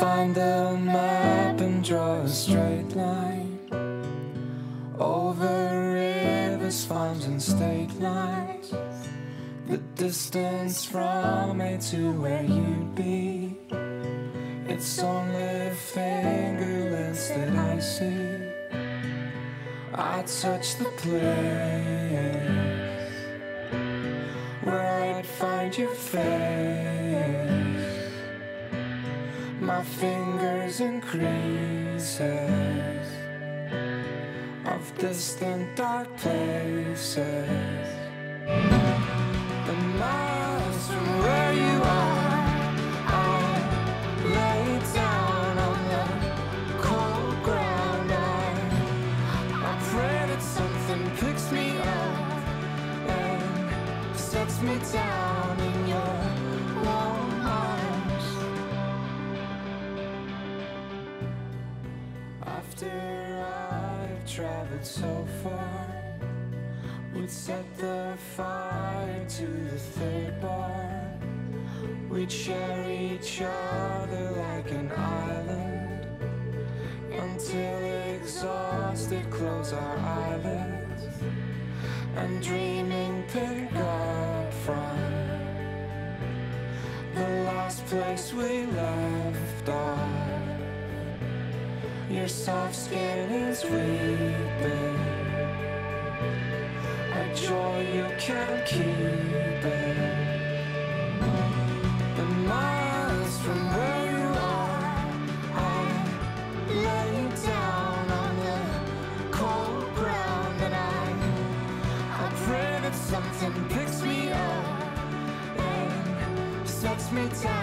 find the map and draw a straight line over rivers, farms and state lines. The distance from me to where you'd be, it's only fingerless that I see. I touch the place where I'd find your face. My fingers in creases of distant dark places. The miles from where you are, I lay down on the cold ground. I pray that something picks me up and sets me down in your warm arms. After I've traveled so far, we'd set the fire to the third bar. We'd share each other like an island until exhausted close our eyelids and dreaming pick up from the last place we left off. Your soft skin is weeping, a joy you can't keep it. The miles from where you are, I lay down on the cold ground. And I pray that something picks me up and sets me down